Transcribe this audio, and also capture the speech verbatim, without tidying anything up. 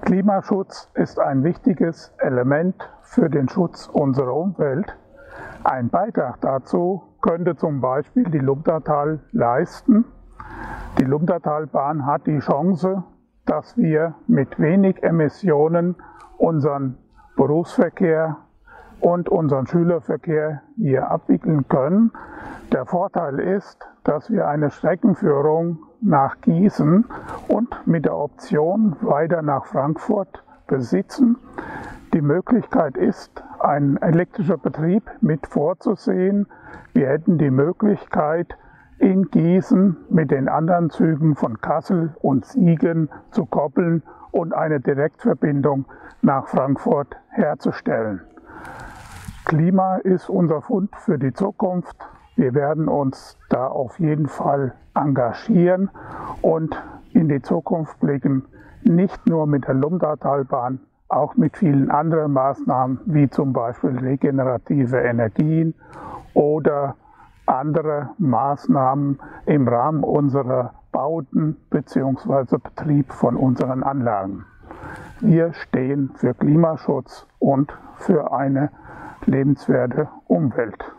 Klimaschutz ist ein wichtiges Element für den Schutz unserer Umwelt. Ein Beitrag dazu könnte zum Beispiel die Lumdatal leisten. Die Lumdatalbahn hat die Chance, dass wir mit wenig Emissionen unseren Berufsverkehr und unseren Schülerverkehr hier abwickeln können. Der Vorteil ist, dass wir eine Streckenführung nach Gießen und mit der Option weiter nach Frankfurt besitzen. Die Möglichkeit ist, ein elektrischer Betrieb mit vorzusehen. Wir hätten die Möglichkeit, in Gießen mit den anderen Zügen von Kassel und Siegen zu koppeln und eine Direktverbindung nach Frankfurt herzustellen. Klima ist unser Fund für die Zukunft. Wir werden uns da auf jeden Fall engagieren und in die Zukunft blicken, nicht nur mit der Lumdatalbahn, auch mit vielen anderen Maßnahmen, wie zum Beispiel regenerative Energien oder andere Maßnahmen im Rahmen unserer Bauten bzw. Betrieb von unseren Anlagen. Wir stehen für Klimaschutz und für eine lebenswerte Umwelt.